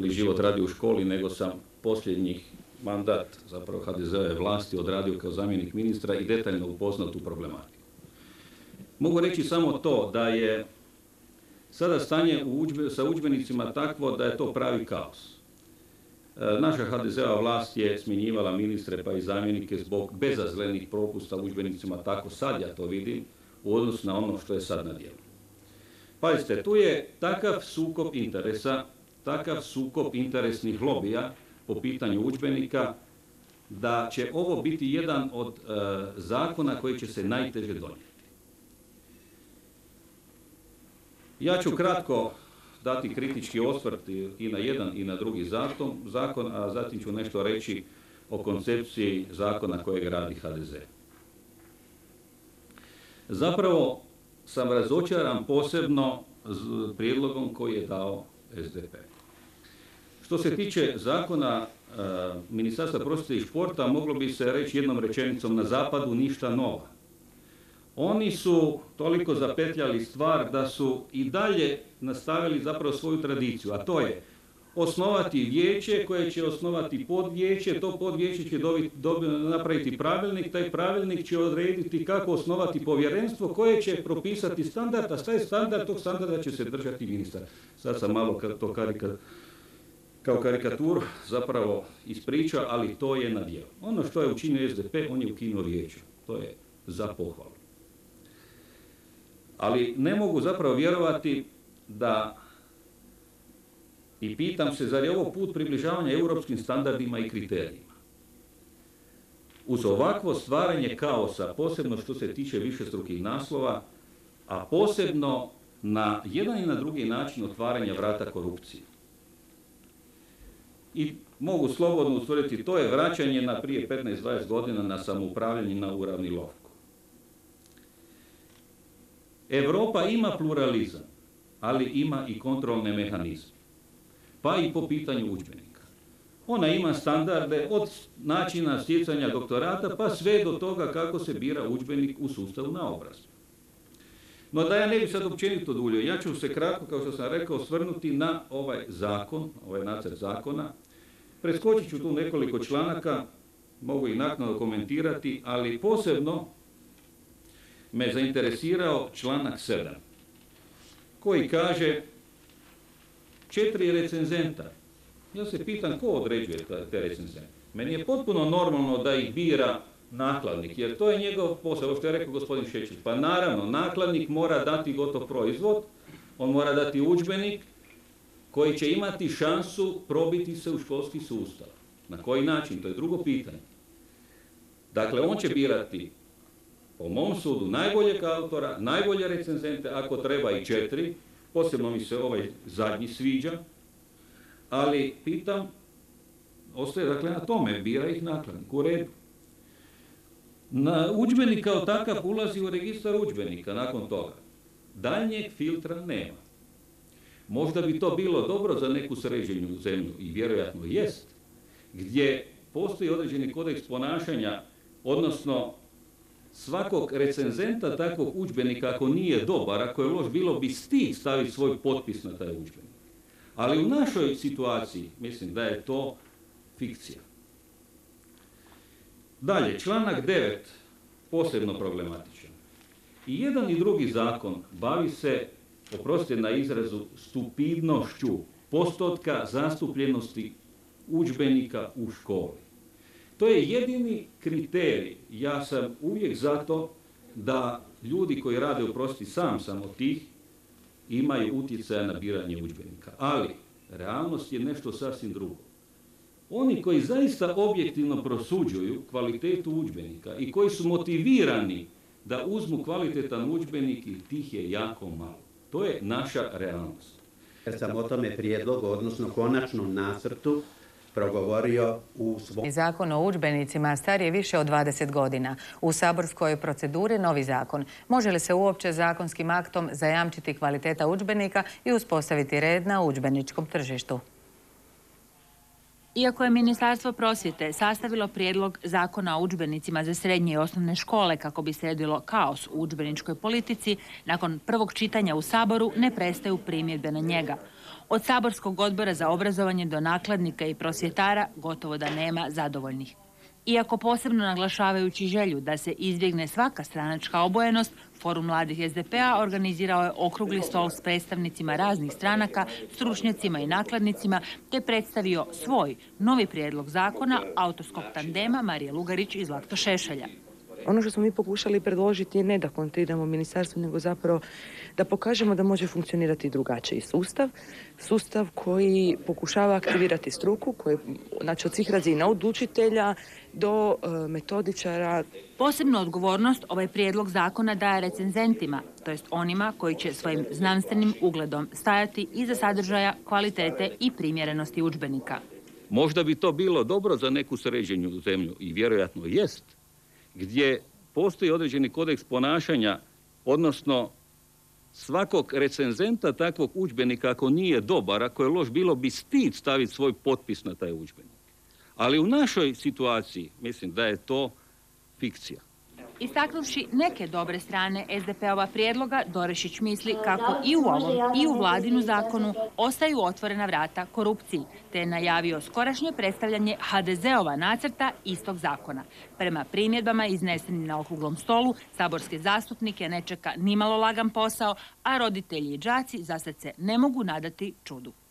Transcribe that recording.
ili život radio u školi, nego sam posljednjih mandat zapravo HDZ-ove vlasti odradio kao zamjenik ministra i detaljno upoznat u problematiku. Mogu reći samo to da je sada stanje sa udžbenicima takvo da je to pravi kaos. Naša HDZ-ova vlast je smjenjivala ministre pa i zamjenike zbog bezazlenih propusta u udžbenicima, tako sad ja to vidim, u odnosu na ono što je sad na djelu. Pazite, tu je takav sukob interesa, takav sukob interesnih lobija po pitanju udžbenika, da će ovo biti jedan od zakona koji će se najteže donijeti. Ja ću kratko dati kritički osvrt i na jedan i na drugi zakon, a zatim ću nešto reći o koncepciji zakona kojeg radi HDZ. Zapravo sam razočaran posebno prijedlogom koji je dao SDP. Što se tiče zakona Ministarstva prosvjete i športa, moglo bi se reći jednom rečenicom, na zapadu ništa novo. Oni su toliko zapetljali stvar da su i dalje nastavili zapravo svoju tradiciju, a to je osnovati vijeće koje će osnovati podvijeće, to podvijeće će napraviti pravilnik, taj pravilnik će odrediti kako osnovati povjerenstvo koje će propisati standard, a šta je standard, tog standarda će se držati ministar. Sad sam malo to kao karikaturu zapravo ispričao, ali to je na djelu. Ono što je učinio SDP, on je ukinuo vijeće. To je za pohvalu. Ali ne mogu zapravo vjerovati da, i pitam se, zar je ovo put približavanja europskim standardima i kriterijima? Uz ovakvo stvaranje kaosa, posebno što se tiče višestrukih naslova, a posebno na jedan i na drugi način otvaranja vrata korupcije. I mogu slobodno ustvrditi, to je vraćanje na prije 15-20 godina na samoupravljanje na uravnilovku. Europa ima pluralizam, ali ima i kontrolne mehanizme, pa i po pitanju udžbenika. Ona ima standarde od načina stjecanja doktorata pa sve do toga kako se bira udžbenik u sustavu naobrazbe. No da ja ne bi sad općenito duljio, ja ću se kratko, kao što sam rekao, osvrnuti na ovaj zakon, ovaj nacrt zakona. Preskočit ću tu nekoliko članaka, mogu ih naknadno komentirati, ali posebno me zainteresirao članak 7, koji kaže 4 recenzenta. Ja se pitam ko određuje te recenzente. Meni je potpuno normalno da ih bira nakladnik, jer to je njegov posao, ovo što je rekao gospodin Šečić. Pa naravno, nakladnik mora dati gotov proizvod, on mora dati udžbenik koji će imati šansu probiti se u školski sustav. Na koji način? To je drugo pitanje. Dakle, on će birati, po mom sudu, najboljeg autora, najbolje recenzente, ako treba i 4, posebno mi se ovaj zadnji sviđa, ali pitam, ostaje dakle na tome, bira ih nakladnik, u redu. Udžbenik kao takav ulazi u registar udžbenika nakon toga. Daljnjeg filtra nema. Možda bi to bilo dobro za neku sređenju zemlju, i vjerojatno jest, gdje postoji određeni kodeks ponašanja, odnosno svakog recenzenta takvog udžbenika, ako nije dobar, ako je loš, bilo bi stid staviti svoj potpis na taj udžbenik. Ali u našoj situaciji mislim da je to fikcija. Dalje, članak 9, posebno problematičan. I jedan i drugi zakon bavi se, oprostite na izrazu, stupidnošću postotka zastupljenosti udžbenika u školi. To je jedini kriterij. Ja sam uvijek za to da ljudi koji rade, oprostite, sam od tih, imaju utjecaja na biranje udžbenika. Ali realnost je nešto sasvim drugo. Oni koji zaista objektivno prosuđuju kvalitetu udžbenika i koji su motivirani da uzmu kvalitetan udžbenik, i tih je jako malo. To je naša realnost. Ja sam o tome prijedlogu, odnosno konačnom nacrtu, progovorio u svom... Zakon o udžbenicima star je više od 20 godina. U saborskoj proceduri novi zakon. Može li se uopće zakonskim aktom zajamčiti kvaliteta udžbenika i uspostaviti red na udžbeničkom tržištu? Iako je Ministarstvo prosvjete sastavilo prijedlog zakona o udžbenicima za srednje i osnovne škole kako bi sredilo kaos u udžbeničkoj politici, nakon prvog čitanja u Saboru ne prestaju primjedbe na njega. Od saborskog odbora za obrazovanje do nakladnika i prosvjetara gotovo da nema zadovoljnih. Iako posebno naglašavajući želju da se izbjegne svaka stranačka obojenost, Forum mladih SDP-a organizirao je okrugli stol s predstavnicima raznih stranaka, stručnjacima i nakladnicima, te predstavio svoj novi prijedlog zakona autorskog tandema Marije Lugarić i Zlatko Šešelja. Ono što smo mi pokušali predložiti je ne da kontriramo ministarstvo, nego zapravo da pokažemo da može funkcionirati drugačiji sustav. Sustav koji pokušava aktivirati struku, koji, znači od svih razina, od učitelja do metodičara. Posebnu odgovornost ovaj prijedlog zakona daje recenzentima, to jest onima koji će svojim znanstvenim ugledom stajati iza sadržaja, kvalitete i primjerenosti udžbenika. Možda bi to bilo dobro za neku sređenju zemlju i vjerojatno jest, gdje postoji određeni kodeks ponašanja, odnosno svakog recenzenta takvog udžbenika ako nije dobar, ako je loš, bilo bi stid staviti svoj potpis na taj udžbenik. Ali u našoj situaciji mislim da je to fikcija. Istaknuvši neke dobre strane SDP-ova prijedloga, Dorešić misli kako i u ovom i u vladinu zakonu ostaju otvorena vrata korupciji, te je najavio skorašnje predstavljanje HDZ-ova nacrta istog zakona. Prema primjedbama iznesenim na okruglom stolu, saborske zastupnike ne čeka nimalo lagan posao, a roditelji i đaci za sad se ne mogu nadati čudu.